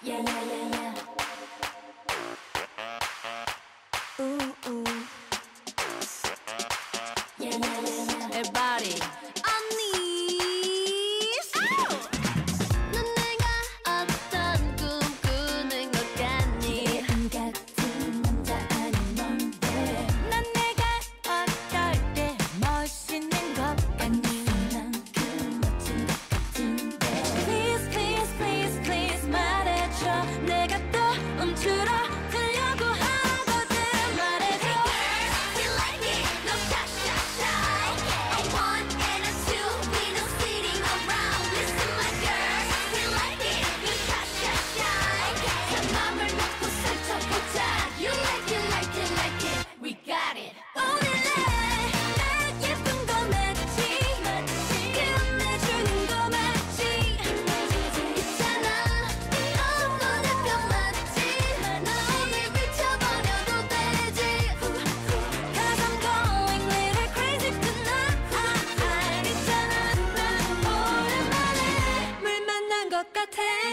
Yeah, yeah, yeah, yeah. Ooh, ooh. Yeah, yeah, yeah, yeah. Everybody. Unnies. 넌 내가 어떤 꿈 꾸는 것 같니? 이 같은 남자 아닌 넌데. 난 내가 어떨 때 멋있는 것 같니? 만큼 멋진 것 같은데. Please, please, please, please 말해줘. 내가 또 멈추러 들려고 하거든. 말해줘. Hey girls, we like it. No shy, shy, shy. A one and a two, we no sitting around. Listen, my girls, we like it. No shy, shy, shy. 자 맘을 놓고 살펴보자. You like it, like it, like it. We got it. 오늘래 나 예쁜 거 맞지? 끝내주는 거 맞지? 있잖아 너무 답변 맞지? 나 오늘 미쳐버려도 되지? Cause I'm going little crazy tonight. 있잖아 나 오랜만에 물 만난 것 같아.